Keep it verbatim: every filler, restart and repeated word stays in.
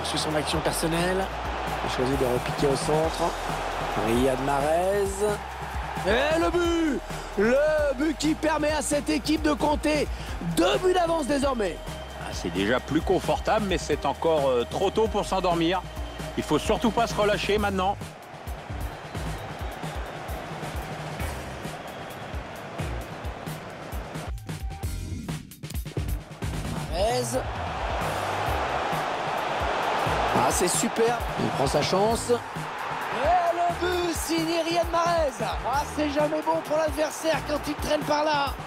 poursuit son action personnelle. Il choisit de repiquer au centre. Riyad Mahrez. Et le but! Le but qui permet à cette équipe de compter deux buts d'avance désormais. Ah, c'est déjà plus confortable, mais c'est encore euh, trop tôt pour s'endormir. Il faut surtout pas se relâcher maintenant. Mahrez. Ah, c'est super. Il prend sa chance. Et le but signé Riyad Mahrez. Ah, c'est jamais bon pour l'adversaire quand il traîne par là.